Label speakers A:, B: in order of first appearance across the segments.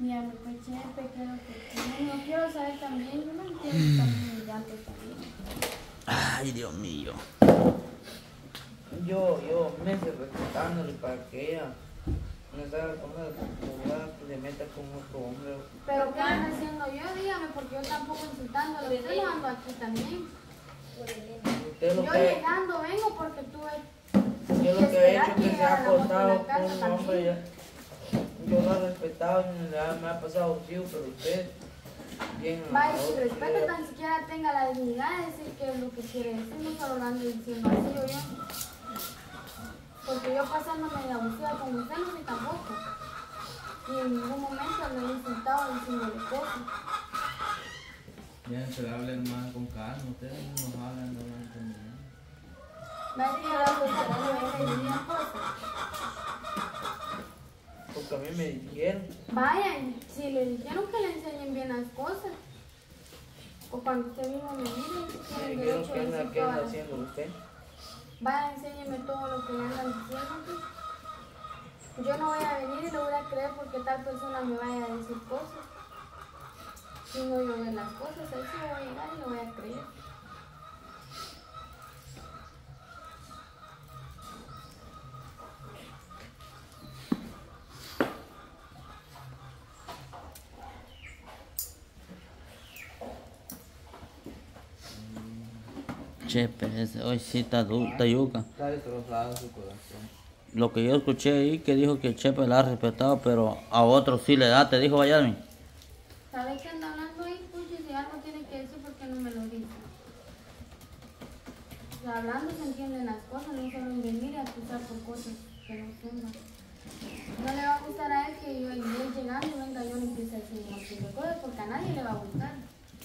A: Mira, pues Chepe, creo que no quiero saber también, yo no entiendo también el llanto también.
B: Ay, Dios mío.
C: Yo meses respetándole para que ella no se haga con una mujer que se meta con otro hombre.
A: Pero ¿qué ando haciendo yo? Dígame, porque yo tampoco insultándolo. Usted lo ando aquí también.
C: Usted lo
A: Yo
C: que,
A: llegando vengo porque tú
C: yo lo que he hecho es que se ha acostado con un hombre ya. Yo lo he respetado y me ha pasado frío, pero usted bien.
A: Vaya, si respeto tan siquiera tenga la dignidad de decir qué es lo que quiere decir, no solo lo ando diciendo así o bien. Porque yo pasándome de abusiva con usted no soy tampoco. Y en ningún momento lo he insultado diciéndole cosas.
D: Ya se le habla más con calma, ustedes no nos hablan, no hablan con nada.
A: Nadie me va a gustar que me digan cosas.
C: Porque a mí me dijeron.
A: Vayan, si le dijeron que le enseñen bien las cosas. O cuando usted mismo me mire,
C: Me
A: tiene
C: dijeron
A: derecho
C: que
A: a
C: anda,
A: decir
C: ¿qué anda
A: todas.
C: haciendo usted?
A: Vaya, enséñeme todo lo que le andan diciendo. Yo no voy a venir y lo voy a creer porque tal persona me vaya a decir cosas. Si no yo veo las cosas, ahí sí voy a llegar y lo voy a creer.
B: Chepe, hoy sí está yuca.
D: Está destrozado su corazón.
B: Lo que yo escuché ahí que dijo que Chepe la ha respetado, pero a otros sí le da, te dijo Valladolid.
A: ¿Sabe qué anda hablando ahí? Puchi, si algo tiene que decir, ¿por qué no me lo dice? O sea, hablando se entienden las cosas, no solo en venir a acusar por cosas que no son. No le va a gustar a él que yo él llegando y venga yo le empiece a decir un montón de cosas, porque a nadie le va a gustar.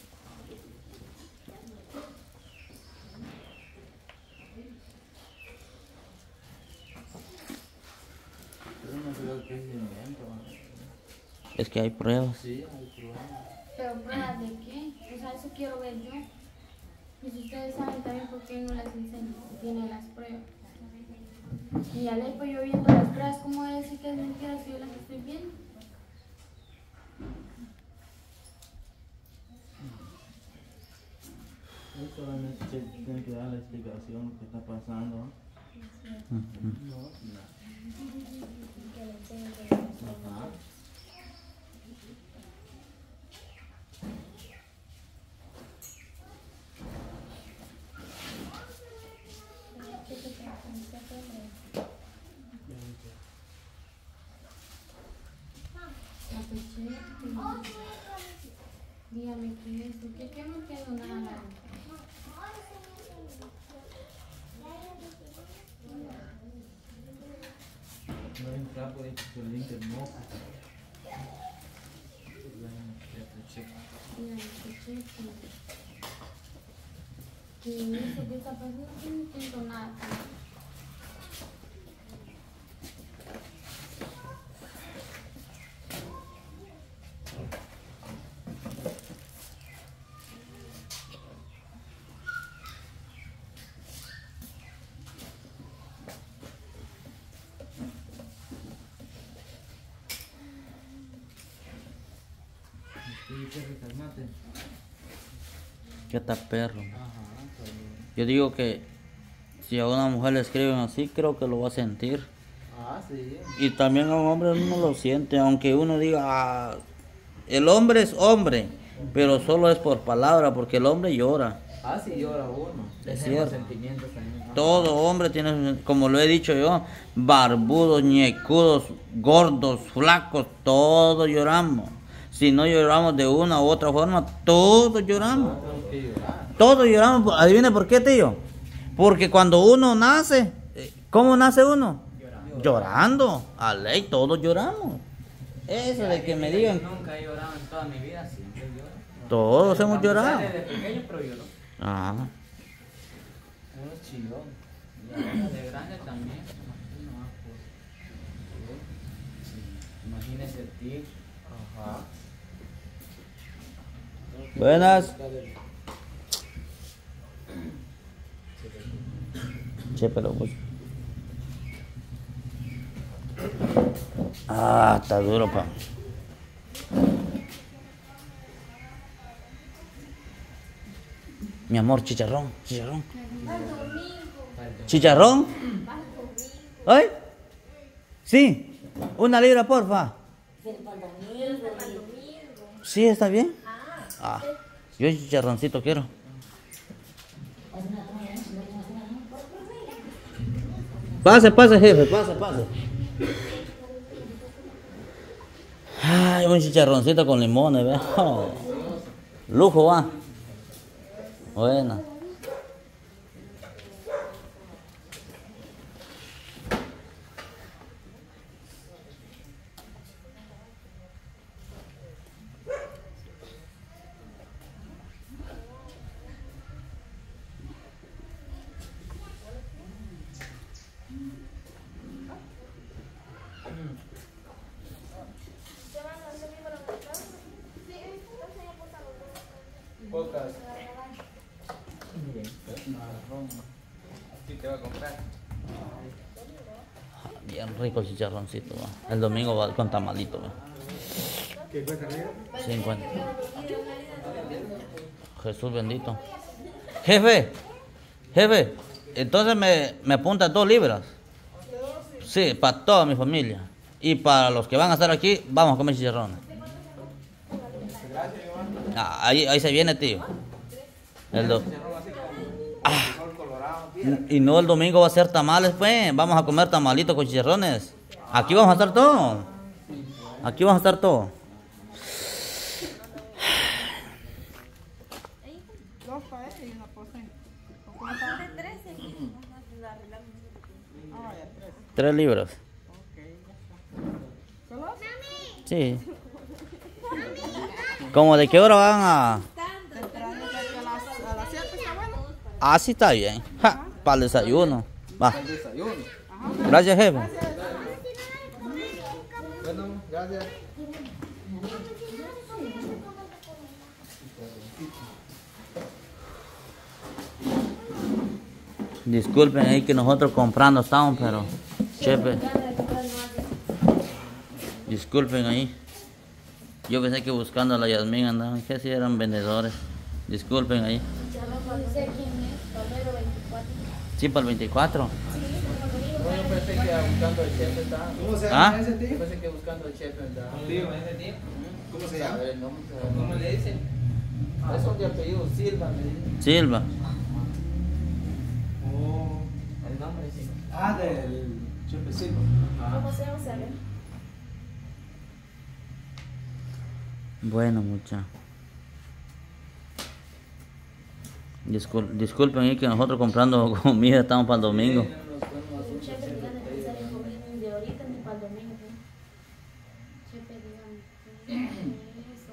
D: Yo no creo que es invento.
B: Es que hay pruebas.
D: Sí, hay pruebas.
A: ¿Pero pruebas de qué? O sea, eso quiero ver yo. Y si ustedes saben también por qué no las enseño, si tienen las pruebas. Y a ley, pues yo viendo las pruebas, ¿cómo voy a decir que es mentira si yo las estoy viendo?
D: Él solamente tiene que dar la explicación de lo que está pasando. No, nada. Ajá.
A: Dígame qué es, ¿qué no entiendo nada?
D: No hay un flaco de que le limpia el moco.
A: Dígame qué es. Y eso que está pasando, yo no entiendo nada.
B: ¿Qué tal perro?
D: Ajá, está bien.
B: Yo digo que si a una mujer le escriben así, creo que lo va a sentir.
D: Ah, sí.
B: Y también a un hombre uno lo siente, aunque uno diga, el hombre es hombre, pero solo es por palabra, porque el hombre llora.
D: Ah, sí, llora uno.
B: Es
D: Tenemos
B: cierto.
D: sentimientos también. Ajá.
B: Todo hombre tiene, como lo he dicho yo, barbudos, ñecudos, gordos, flacos, todos lloramos. Si no lloramos de una u otra forma, todos lloramos.
D: Tenemos que llorar.
B: Todos lloramos. Adivine por qué, tío. Porque cuando uno nace, ¿cómo nace uno? Llorando. A ley, todos lloramos. Eso de que me digan,
D: Nunca he llorado en toda mi vida, siempre lloro.
B: todos hemos llorado.
D: Desde pequeño, pero lloro.
B: Ajá.
D: Uno es chillón. Y ahora de grande también. Imagínese el tío. Ajá.
B: Buenas. Che, pero pues. Está duro, pa. Mi amor, chicharrón, chicharrón. ¿Chicharrón? ¿Ay? Sí. 1 libra, porfa. Sí, está bien. Ah, yo chicharroncito quiero. Pase, pase, jefe, pase, pase. Ay, un chicharroncito con limones, ¿ves? Oh, lujo, va. Buena.
C: Pocas. ¿Sí te va a comprar?
B: Bien rico el chicharroncito, ¿va? El domingo va con tamalito, ¿va?
E: ¿Qué cuesta, negro?
B: 50. Jesús bendito. Jefe, jefe, entonces me apunta 2 libras. Sí, para toda mi familia. Y para los que van a estar aquí, vamos a comer chicharrones. Ah, ahí se viene, tío. Y no, el domingo va a ser tamales, pues. Vamos a comer tamalitos con chicharrones. Aquí vamos a estar todos. Aquí vamos a estar todos.
F: Dos para ese y una por cien. Ah, vaya,
B: 3 libras.
F: ok, ya está. ¿Solo?
B: Sí. ¿Cómo de qué hora van a...?
F: Temprano, o sea, que a las 7 está bueno.
B: Ah, sí está bien. Ja, para el desayuno. Va. Gracias, jefe.
C: Bueno, gracias.
B: Disculpen ahí que nosotros comprando estamos, pero... Chepe. Disculpen ahí. Yo pensé que buscando a la Yasmín andaban, que si eran vendedores. Disculpen ahí.
A: Dice quién es, Palmero 24.
B: Sí, para el 24.
C: No, yo pensé que buscando el chef estaba.
E: ¿Cómo se
B: ¿Ah?
E: llama ese
C: Yo
E: tío?
C: pensé que buscando el chef estaba.
D: Tío, ese tío.
E: ¿Cómo se
C: A
E: llama?
C: ver, el nombre.
D: ¿Cómo le dicen?
C: Es un de apellido Silva, me dice.
B: Silva.
E: Oh.
C: El nombre sí.
E: Ah, del Chepe Silva.
A: ¿Cómo se llama? ¿Sabe?
B: Bueno, muchachos. Disculpen ahí que nosotros comprando comida estamos para el domingo.
A: Un chepe, dígame, pensar en comida ni de ahorita ni para el domingo. Chepe, dígame. Eso.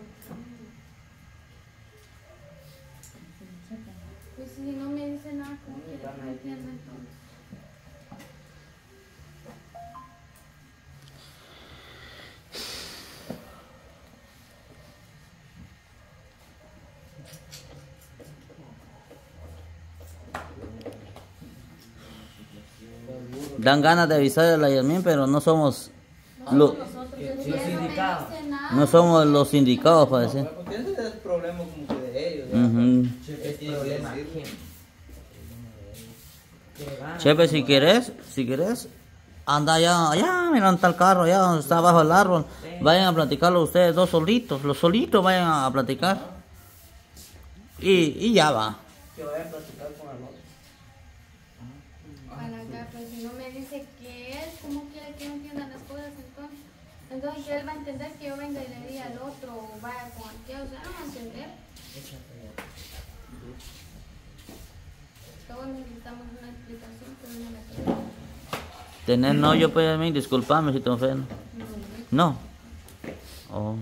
A: Pues si no me dice nada, ¿cómo quiere que me entienda entonces?
B: Dan ganas de avisar a la Yasmín, pero no somos
A: Nosotros, si él no me dice nada,
B: no somos los indicados para decir.
C: Porque ese es el problema como que de ellos. ¿ya?
B: Ujú.
C: Es problema.
B: Chepe, si quieres, anda allá, mira dónde está el carro, allá donde está abajo el árbol. Vayan a platicarlo ustedes dos solitos, los solitos vayan a platicar. Y ya va.
C: Que vayan a platicar con el otro.
A: Bueno, ya, pues si no me dice que él, ¿cómo quiere que yo entienda las cosas entonces? Entonces que él va a entender que yo venga y le diga al otro o vaya con aquel, o sea, no va a entender. Todos necesitamos una explicación, pero no la tengo.
B: Tener novio, pues a mí, disculpame si te ofendo. No. Oh.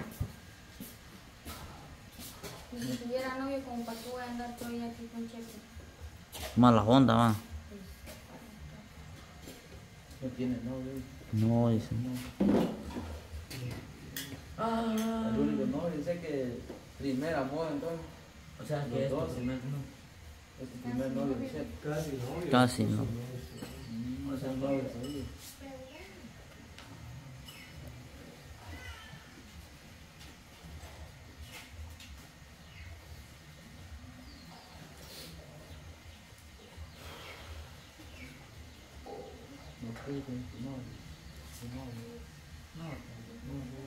A: Y si tuviera novio, como para qué voy a andar todo el día aquí con cheque.
B: Mala onda, va.
C: No tiene novio.
B: No, dice.
C: El único novio, dice que primer amor entonces.
D: O sea,
C: que es tu primer Es tu primer novio, dice.
E: Casi no.
B: Casi no.
C: No sean novios ahí.
D: usted con su novio. Su novio. No, no, no.